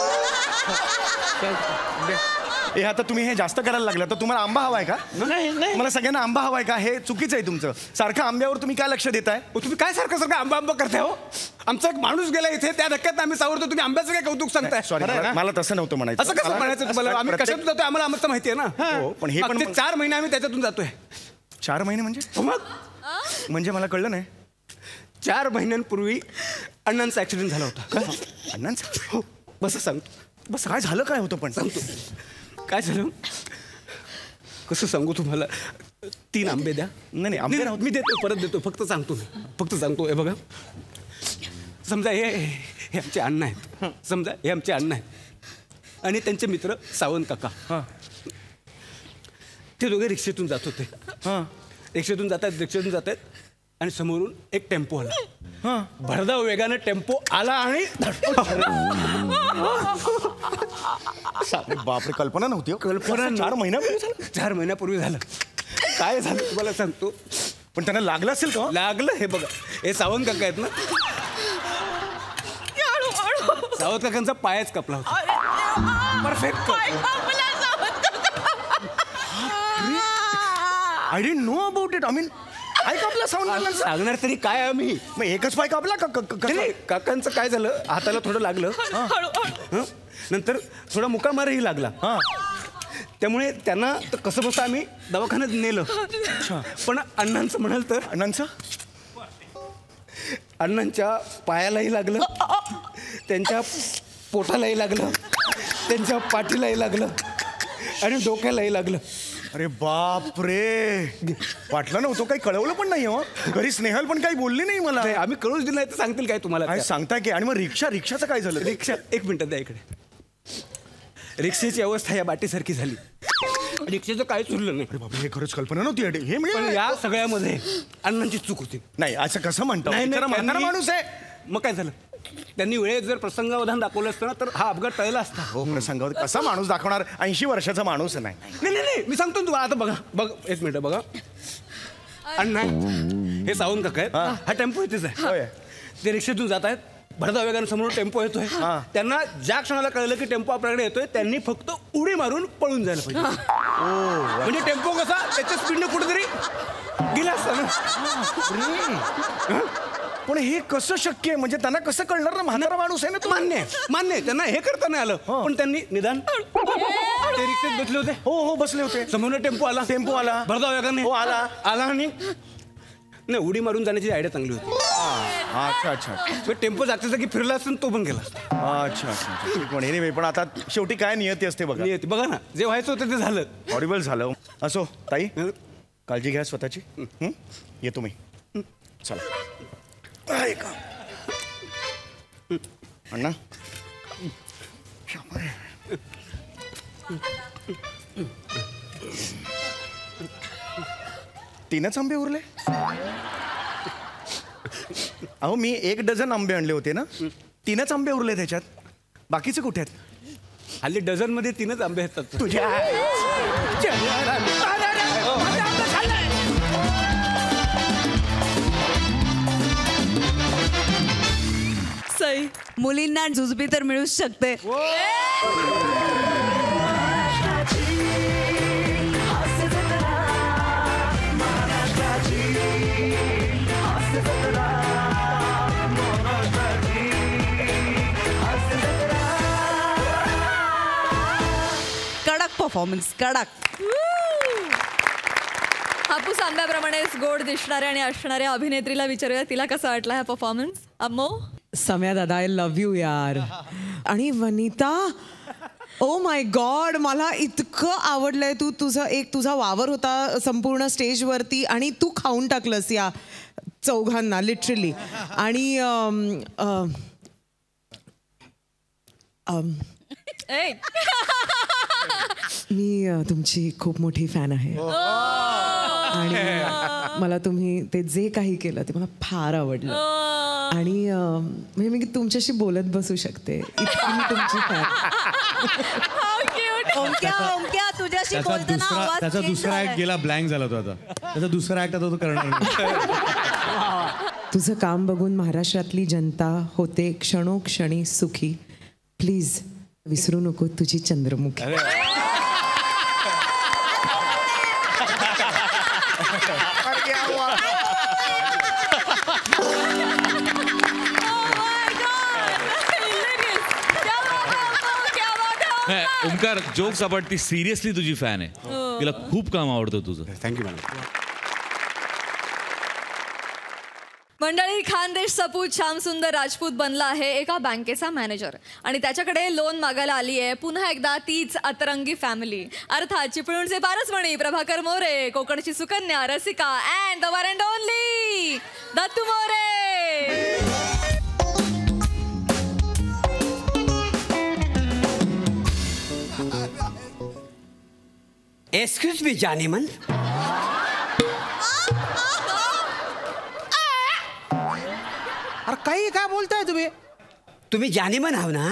हे आता तुम्ही हे जास्त करायला लागलं. तर तुम्हाला आंबा हवाय का? नाही नाही मला सगळ्यांना आंबा हवाय का? हे चुकीचं आहे तुमचं. सारखं आंब्यावर तुम्ही काय लक्ष देताय? ओ, तुम्ही काय सारखं सारखं आंबा आंबा करताय हो? आमचा एक माणूस गेला इथे, त्या धक्क्यात आम्ही सावरतो, तुम्ही आंब्याचं काय कौतुक सांगताय? सॉरी, मला तसं नव्हतं म्हणायचं. असं कसं मला- म्हणायचं तुम्हाला? आम्ही प्रत्येक- कशातून जातोय आम्हाला आमचं माहिती आहे ना. हो, पण हे पण- मागचे चार महिने आम्ही त्याच्यातून जातोय. चार महिने म्हणजे? हो मग म्हणजे मला कळलं नाही. चार महिन्यांपूर्वी अण्णांचा ऍक्सिडेंट झाला होता. अण्णांचं? हो, बस सांगतो. बस काय झालं काय होतं पण? सांगतो काय झालं. कसं सांगू तुम्हाला? तीन आंबे द्या. नाही नाही, आंबे नाही, राहू. मी देतो, परत देतो. फक्त सांगतो मी फक्त सांगतो हे बघा, समजा हे हे आमचे अण्णा आहेत. समजा हे आमचे अण्णा आहेत आणि त्यांचे मित्र सावंत काका. हां ते दोघे रिक्षेतून जात होते. हां रिक्षेतून जात आहेत रिक्षेतून जात आहेत आणि समोरून एक टेम्पो आला. हां भरधाव वेगानं टेम्पो आला आणि बापरे, कल्पना नव्हती हो. कल्पना चार महिन्यापूर्वी झालं. चार महिन्यापूर्वी झालं. काय झालं तुम्हाला सांगतो. पण त्यांना लागलं असेल का? लागलं. हे बघा, हे सावंत काका आहेत ना. सावंत काकांचा पायच कापला होता. Perfect. I didn't know about it. I mean काय कापला सावंत? सांगणार तरी काय आम्ही. मग एकच पाय कापला का? क- क- कसं? नाही, काकांचं काय झालं, हाताला थोडं लागलं. हं? नंतर थोडा मुकामारही लागला. हां त्यामुळे त्यांना तर कसं बसं आम्ही दवाखान्यात नेलं. पण अण्णांचं म्हणाल तर अण्णांचं अण्णांच्या पायालाही लागलं, त्यांच्या पोटालाही लागलं, त्यांच्या पाठीलाही लागलं आणि डोक्यालाही लागलं. अरे बाप रे, वाटलं नव्हतं. काही कळवलं पण नाही हो. घरी स्नेहल पण काही बोलली नाही मला. नाही, आम्ही कळूच दिलं नाही तर सांगतील काय तुम्हाला काय त्या? सांगताय की? आणि मग रिक्षा रिक्षाचं काय झालं? रिक्षा एक मिनिट द्या इकडे. रिक्षेची अवस्था या बाटीसारखी झाली. रिक्षेचं काहीच उरलं नाही. अरे बापरे, हे खरंच कल्पना नव्हती. अरे, हे पण म्हणजे या सगळ्यामध्ये अण्णांची चूक होती. नाही, असं कसं म्हणतो? नाही, नाही, बिचारा म्हातारा त्यांनी- माणूस आहे. मग काय झालं, त्यांनी वेळेत जर प्रसंगावधान दाखवलं असतं ना तर हा अपघात टळला असता. हो, प्रसंगावर कसा माणूस दाखवणार? ऐंशी वर्षाचा माणूस नाही. नाही नाही नाही, मी सांगतो ना तुम्हाला. आता बघा बघ एक मिनिट बघा. अण्णा आहेत, हे सावंत काका आहेत. हा टेम्पो इथेच होय. आहे. ते रिक्षेतून जात आहेत. भरधाव वेगानं समोर टेम्पो येतोय. हा. त्यांना ज्या क्षणाला कळलं की टेम्पो आपल्याकडे येतोय त्यांनी फक्त उडी मारून पळून जायला पाहिजे. म्हणजे टेम्पो कसा त्याच्या स्पीडने कुठेतरी गेला असता ना. पण हे कसं शक्य आहे? म्हणजे त्यांना कसं कळणार ना? म्हातारा माणूस आहे ना तो. मान्य आहे, मान्य आहे. त्यांना हे करता नाही आलं. पण त्यांनी निदान ते रिक्षेत बसले होते. हो हो, बसले होते. समोर टेम्पो आला. टेम्पो आला. भरधाव वेगाने हो, आला. आला आणि नाही, उडी मारून जाण्याची आयडिया चांगली होती. अच्छा अच्छा मग टेम्पो जागच्या जागी फिरला असता तो पण गेला असता. अच्छा अच्छा. पण एनिवे, पण आता शेवटी काय नियती असते बघा. नियती बघा ना, जे व्हायचं होतं ते झालं. हॉरिबल झालं. असो ताई, काळजी घ्या स्वतःची. हं? येतो मी. चला. ऐका अण्णा, तीनच आंबे उरले? अहो, मी एक डझन आंबे आणले होते ना. तीनच आंबे उरले त्याच्यात. बाकीचे कुठे आहेत? हल्ली डझन मध्ये तीनच आंबे असतात. तुझ्या सई, मुलींना जुजबी तर मिळूच शकते. कडक परफॉर्मन्स, कडक. हापूस आंब्याप्रमाणेच गोड दिसणाऱ्या आणि असणाऱ्या अभिनेत्रीला विचारूया तिला कसा वाटला हा परफॉर्मन्स. अम्मो. सम्या दादा, आय लव्ह यू यार. आणि वनिता, ओ माय गॉड, मला इतकं आवडलंय. तू तुझा एक तुझा वावर होता संपूर्ण स्टेजवरती आणि तू खाऊन टाकलंस या चौघांना लिटरली. आणि अम, अम, अम, मी अ, तुमची खूप मोठी फॅन आहे आणि मला तुम्ही ते जे काही केलं ते मला फार आवडलं. आणि अ, म्हणजे मी तुमच्याशी बोलत बसू शकते, इतकी मी तुमची फॅन. ओमक्या ओमक्या तुझ्याशी त्याचा बोलताना दुसरा आवाज त्याचा change दुसरा झालाय. ऍक्ट गेला, ब्लँक झाला तो आता. त्याचा दुसरा ऍक्ट आता तो करणार नाही. तुझं काम बघून महाराष्ट्रातली जनता होते क्षणोक्षणी सुखी. प्लीज विसरू नको तुझी चंद्रमुखी. ओमकार, जोक्स आपण ती सिरियसली तुझी फॅन आहे. तिला खूप काम आवडतं तुझं. Thank you madam. मंडळी, खानदेश सपूत श्यामसुंदर राजपूत बनला आहे एका बँकेचा मॅनेजर आणि त्याच्याकडे लोन मागायला आली आहे पुन्हा एकदा तीच अतरंगी फॅमिली, अर्थात चिपळूणचे पारसमणी प्रभाकर मोरे, कोकणची सुकन्या Rasika and the one and only Dattu More. Excuse me जानेमन. अरे काही काय बोलताय तुम्ही? तुम्ही जानेमन आहो ना?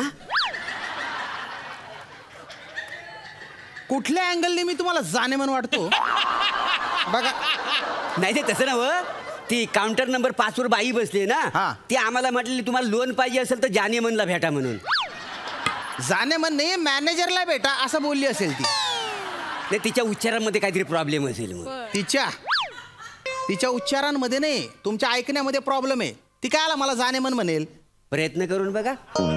कुठल्या अँगलने मी तुम्हाला जानेमन वाटतो? बघा, नाही ते तसं नव्हं, ती काउंटर नंबर पाच वर बाई बसली ना, ती आम्हाला म्हटलेली तुम्हाला लोन पाहिजे असेल तर जानेमनला भेटा म्हणून. जानेमन नाही, मॅनेजरला भेटा असं बोलली असेल ती. नाही, तिच्या उच्चारांमध्ये काहीतरी प्रॉब्लेम असेल मग. तिच्या तिच्या उच्चारांमध्ये नाही, तुमच्या ऐकण्यामध्ये प्रॉब्लेम आहे. ती काय आला मला जानेमन म्हणेल. प्रयत्न करून बघा,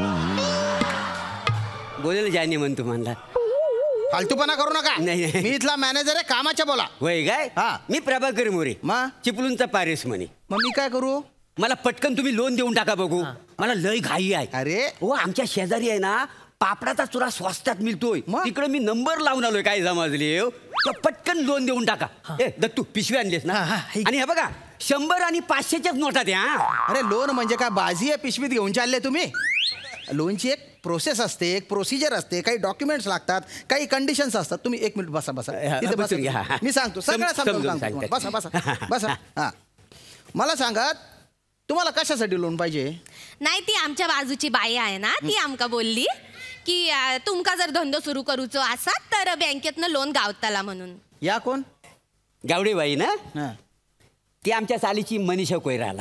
बोलेल जानेमन तुम्हाला. फालतूपणा करू नका. नाही नाही, मी इथला मॅनेजर आहे, कामाच्या बोला. होय काय? हा, मी प्रभाकर मोरे, मग चिपळूणचा पारेस म्हणे. मग मी काय करू? मला पटकन तुम्ही लोन देऊन टाका बघू, मला लय घाई आहे. अरे हो, आमच्या शेजारी आहे ना पापडाचा चुरा स्वस्तात मिळतोय, तिकडे मी नंबर लावून आलोय. काय समजले? पटकन लोन देऊन टाका. ए दत्तू, पिशवी आणलीस ना? आणि हे बघा, शंभर आणि पाचशेच्याच नोटा द्या. अरे लोन म्हणजे काय बाजी आहे पिशवीत घेऊन चालले तुम्ही? लोनची एक प्रोसेस असते, एक प्रोसिजर असते, काही डॉक्युमेंट्स लागतात, काही कंडिशन्स असतात. तुम्ही एक मिनिट बसा बसा इथे बसा. मी सांगतो सगळं समजावून सांगतो. बसा बसा बसा. हा, मला सांगा तुम्हाला कशासाठी लोन पाहिजे? नाही, ती आमच्या बाजूची बाई आहे ना, ती आमका बोलली की तुमका जर धंदो सुरू करूचो असा तर बँकेतनं लोन गावताला म्हणून. या कोण? गावडे बाई ना, ती आमच्या सालीची मनीषा कोयराला.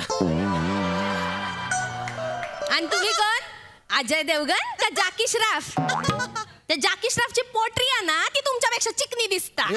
आणि तुम्ही कोण? अजय देवगण का जाकी श्रॉफ? त्या जाकी श्रॉफची पोटरी आहे ना, ती तुमच्यापेक्षा चिकनी दिसता.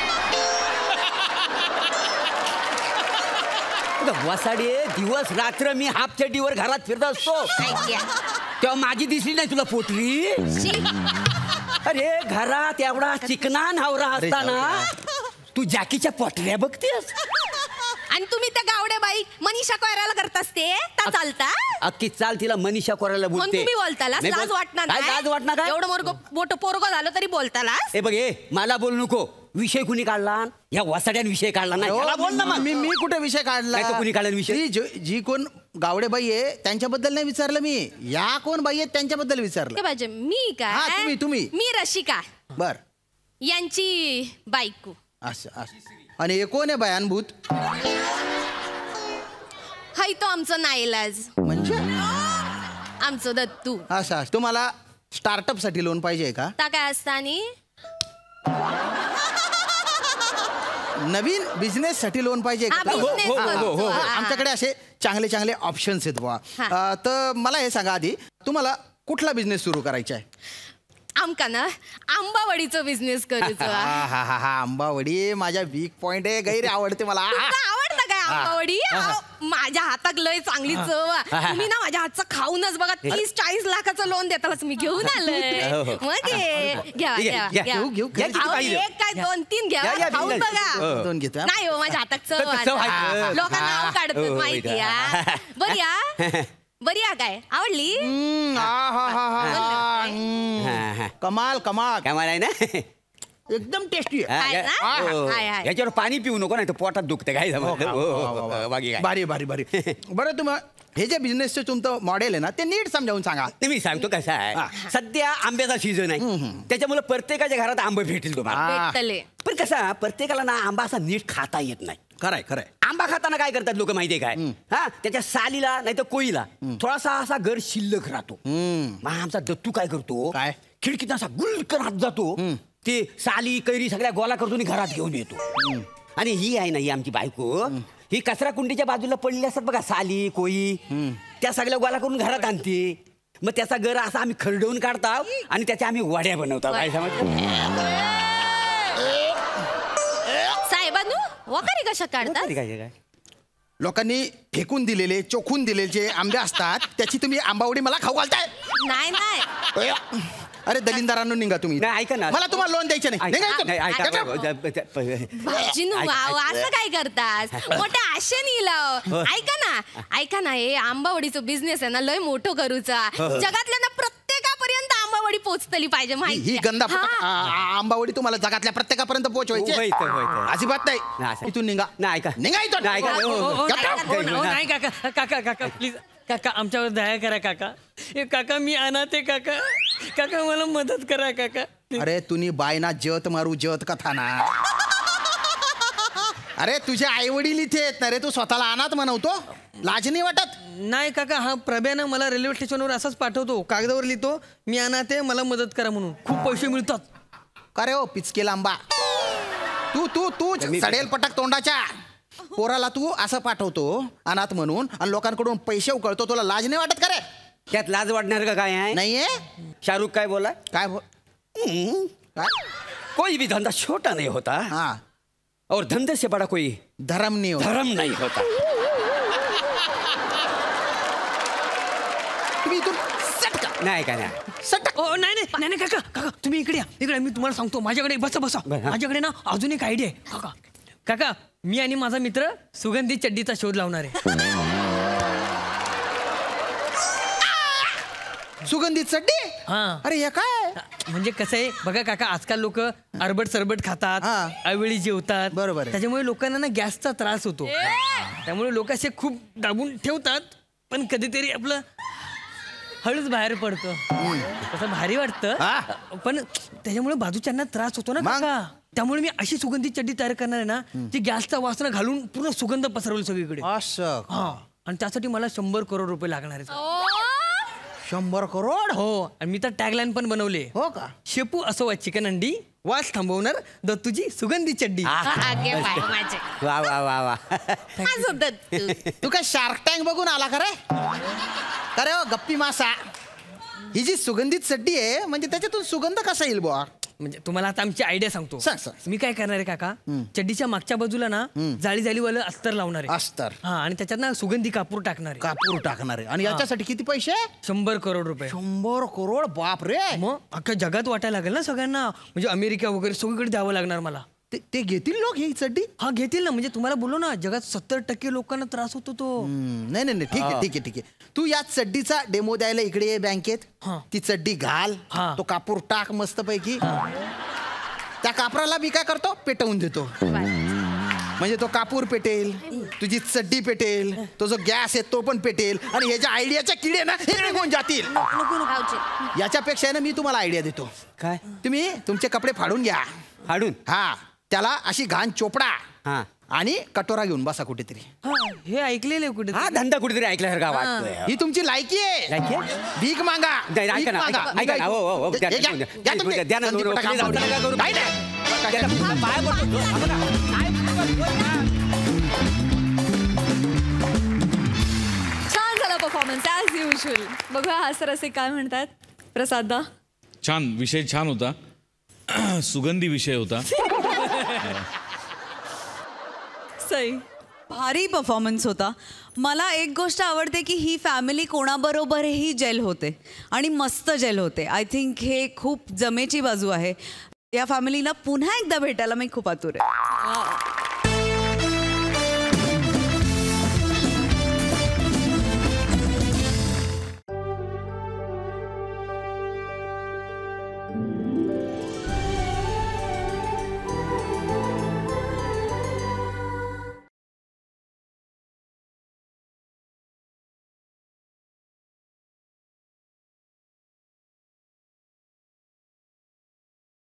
वसाडे दिवस रात्र मी हाफ चड्डीवर घरात फिरत असतो, तेव्हा माझी दिसली नाही तुला पोटरी? अरे घरात एवढा चिकना नवरा असताना तू जॅकीच्या पोटऱ्या बघतेस. आणि तुम्ही त्या गावड्या बाई मनीषा कोयराला करतास ते ता चालता? अख्खी चाल तिला मनीषा कोरायला म्हणून बोलते. तुम्ही बोलताला लाज वाटणार काय नाही? लाज वाटणार काय? एवढं मोठं मोठं पोरगं झालं तरी बोलताला? ए बघ, ए मला बोलू नको. विषय कुणी काढला? या वसाड्यान विषय काढला नाही. याला बोल ना मग. मी मी कुठे विषय काढला? नाही तर कुणी काढला विषय? जी जी- जी कोण गावडे बाई आहे त्यांच्याबद्दल नाही विचारलं मी, या कोण बाई आहेत त्यांच्याबद्दल विचारलं. काय पाहिजे? मी हा, काय? तुम्ही तुम्ही मी रशिका बर यांची बायको. असं असं. आणि हे कोण आहे बायानभूत? हाय तो आमचं नाईलाज, म्हणजे आमचं दत्तू. असं असं. तुम्हाला स्टार्टअप साठी लोन पाहिजे का? ता काय असतं? आणि नवीन बिझनेस साठी लोन पाहिजे का? हा, business हो, हो, हो, हो. हा, हा. आमच्याकडे असे चांगले चांगले ऑप्शन्स आहेत बुवा. अं, तर मला हे सांगा आधी, तुम्हाला कुठला बिझनेस सुरू करायचा आहे? आमका ना आंबावडीचं बिझनेस करूचं. हा हा हा हा आंबावडी माझ्या वीक पॉइंट आहे. गैर आवडते मला. तुमका आवडतं काय आंबावडी अहो, माझ्या हातात लय चांगली चव आहे. तुम्ही ना माझ्या हातचं खाऊनच बघा तीस चाळीस लाखाचं लोन देतालाच मी घेऊन आलोय मग घे. घ्या घ्या घ्या. घेऊ घेऊ घ्या किती अहो, पाहिजे? एक काय दोन तीन घ्या या, या, खाऊन बिंदास. बघा. दोन घेतो, हा. नाही हो माझ्या हातात चव चव आहे. आहे. लोकांना नाव हा. काढतात हो, माहिती हो, आहे. बरी या बरी या काय आवडली हम्म, आ, हा, हा, हा, हा. हम्म. कमाल कमाल कमाल आहे ना एकदम टेस्टी आहे ना? आहे, आहे. याच्यावर पाणी पिऊ नको नाही तर पोटात दुखतं काय समजलं बाकी काय बारी बारी बारी बरं तुम्ही हे जे बिझनेसचं तुमचं मॉडेल आहे ना ते नीट समजावून सांगा. ते मी सांगतो कसं आहे सध्या आंब्याचा सीझन आहे त्याच्यामुळे प्रत्येकाच्या घरात आंबे भेटेल तुम्हाला भेटले. पण कसं प्रत्येकाला ना आंबा असा नीट खाता येत नाही. खरंय खरंय. आंबा खाताना काय करतात लोक माहितीये काय हा त्याच्या सालीला नाही तर कोईला थोडासा असा घर शिल्लक राहतो. मग आमचा दत्तू काय करतो काय? खिडकीत असा गुलकर हात जातो ते साली कैरी सगळ्या गोला करतो आणि घरात घेऊन येतो. आणि ही आहे ना ही आमची बायको ही कचरा कुंडीच्या बाजूला पडलेली असतात बघा साली कोई त्या सगळ्या गोला करून घरात आणते. मग त्याचा घर असा आम्ही खरडवून काढतो आणि त्याच्या आम्ही वड्या बनवतो. काय समजलं साहेबांनो वकारी कशा काढतात काय काय लोकांनी फेकून दिलेले चोखून दिलेले जे आंबे असतात त्याची तुम्ही आंबावडी मला खाऊ घालताय. नाही नाही अरे दलिंदारांनो निघा तुम्ही. नाही ऐका ना मला तुम्हाला लोन द्यायचं नाही. निघा इथून. नाही, ऐका. भाऊजींनो, वाव, असं काय करतात मोठ्या आशेने लाव. ऐका ना ऐका ना हे आंबावडीचं बिझनेस आहे ना लय मोठं करूचा जगातल्या ना प्रत्येकापर्यंत आंबावडी पोहोचतली पाहिजे ही माहिती गंदा फटक- आ- आ- आंबावडी तुम्हाला जगातल्या प्रत्येकापर्यंत पोहोचवायची आहे. होय, होय, होय. अजिबात नाही, नाही. असं. इथून निघा. नाही ऐका निघा इथून. नाही, ऐका. हो, हो, हो. Get out. हो, हो, नाही काका काका काका प्लीज काका आमच्यावर दया करा काका. हे काका मी अनाथ आहे काका. काका मला मदत करा काका. अरे तुम्ही बायना जत मारू जत कथा ना. अरे तुझे आई वडील इथे येत ना रे तू स्वतःला अनाथ म्हणवतो लाज नाही वाटत. नाही काका हा प्रभ्यानं मला रेल्वे स्टेशनवर असाच पाठवतो कागदावर लिहितो मी अनाथ आहे मला मदत करा म्हणून खूप पैसे मिळतात. का रे हो पिचके लांबा तू तू तू सडेल पटक तोंडाच्या पोराला तू असं पाठवतो अनाथ म्हणून आणि लोकांकडून पैसे उकळतो तुला लाज नाही वाटत का रे. त्यात लाज वाटणार का काय आहे नाहीये. शाहरुख काय बोला काय बोल काय कोई भी धंधा छोटा नहीं होता हाँ और धंधे से बड़ा कोई धर्म नहीं होता. धर्म नहीं होता. तुम्ही इथून सटका. नाही का नाही सटक. ओ नाही नाही नाही नाही, काका काका तुम्ही इकडे या इकडे या. मी तुम्हाला सांगतो माझ्याकडे बसा बसा बरं. माझ्याकडे ना अजून एक आयडिया आहे काका. काका मी आणि माझा मित्र सुगंधी चड्डीचा शोध लावणार आहे. सुगंधित चड्डी. हा अरे हे काय म्हणजे कसं आहे बघा काका आजकाल लोक अरबट सरबट खातात हा. अवेळी जेवतात बरोबर आहे. त्याच्यामुळे लोकांना ना गॅसचा त्रास होतो त्यामुळे लोक असे खूप दाबून ठेवतात पण कधीतरी आपलं हळूच बाहेर पडतं तसं भारी वाटतं पण त्याच्यामुळे बाजूच्यांना त्रास होतो ना काका. त्यामुळे मी अशी सुगंधित चड्डी तयार करणार आहे ना जी गॅसचा वासना घालून पूर्ण सुगंध पसरवली सगळीकडे. असं हा आणि त्यासाठी मला शंभर करोड रुपये लागणार आहेत. शंभर करोड. हो आणि मी तर टॅगलाईन पण बनवले. हो का. शेपू असो वा चिकन अंडी वास थांबवणार दत्तूची सुगंधी चड्डी. आगे पाय माझे वा वा वा वा असं दत्तू. तू काय शार्क टँक बघून आला का रे. अरे हो गप्पी मासा ही जी सुगंधित चड्डी आहे म्हणजे त्याच्यातून सुगंध कसा येईल बुवा. म्हणजे तुम्हाला आता आमची आयडिया सांगतो. सांग, सांग. मी काय करणार आहे काका चड्डीच्या मागच्या बाजूला ना जाळी जाळीवालं अस्तर लावणार आहे. अस्तर. हा आणि त्याच्यात ना सुगंधी कापूर टाकणार आहे. कापूर टाकणार आहे आणि याच्यासाठी किती पैसे. शंभर करोड रुपये. शंभर करोड बाप रे. मग अख्ख्या जगात वाटायला लागेल ना सगळ्यांना म्हणजे अमेरिका वगैरे सगळीकडे द्यावं लागणार मला. ते- ते घेतील लोक ही चड्डी. हा घेतील ना म्हणजे तुम्हाला बोललो ना जगात सत्तर टक्के लोकांना त्रास होतो तो. हम्म, नाही नाही नाही, ठीक आहे ठीक आहे ठीक आहे तू या चड्डीचा डेमो द्यायला इकडे ये बँकेत. हा. ती चड्डी घाल हा. तो कापूर टाक मस्त पैकी त्या कापराला मी काय करतो पेटवून देतो म्हणजे तो कापूर पेटेल तुझी चड्डी पेटेल तो जो गॅस आहे तो पण पेटेल आणि ह्याच्या आयडियाच्या किडे ना हे निघून जातील. भाऊजी याच्यापेक्षा ना मी तुम्हाला आयडिया देतो. काय तुम्ही तुमचे कपडे फाडून घ्या. हाडून हा त्याला अशी घाण चोपडा हा आणि कटोरा घेऊन बसा कुठेतरी. हा, हे ऐकलेलं कुठे हा धंदा कुठेतरी ऐकल्यासारखा वाटतोय. ही तुमची लायकी आहे. लायकी आहे? भीक मागा. नाही, ऐका भीक ना, मागा. ऐका- ऐका ना, हो, हो, हो, द्या- हे घ्या, द्या- घ्या तुम्ही. द्या- द्या ना, संदीप दोन- पटाक दोन- आंबवडी. दोन- दोन- काय नाही. पाय पडतो. हा बघा. छान झाला परफॉर्मन्स ॲज युजल. बघूया हा सर असे काय म्हणतात. प्रसाददा छान विषय छान होता सुगंधी विषय होता. सई भारी परफॉर्मन्स होता. मला एक गोष्ट आवडते की ही फॅमिली कोणाबरोबरही जेल होते आणि मस्त जेल होते. आय थिंक हे खूप जमेची बाजू आहे. या फॅमिलीला पुन्हा एकदा भेटायला मी खूप आतुर आहे.